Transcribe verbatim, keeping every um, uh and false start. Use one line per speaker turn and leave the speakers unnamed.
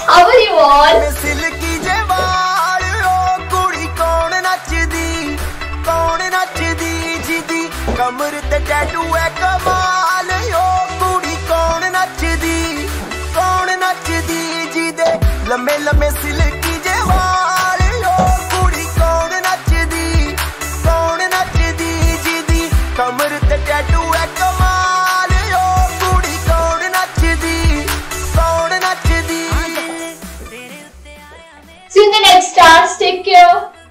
However you want.
Silky जे वाल ओ कुड़ी कौन नचदी कौन नचदी जिदी कमर ते टैटू है कमाल ओ कुड़ी कौन नचदी कौन नचदी जिदे लम्बे लम्बे सिल्की जे वाल ओ कुड़ी कौन नचदी कौन नचदी जिदी कमर ते टैटू है कमाल ओ कुड़ी कौन नचदी कौन नचदी।
See you in the next dance. Take care.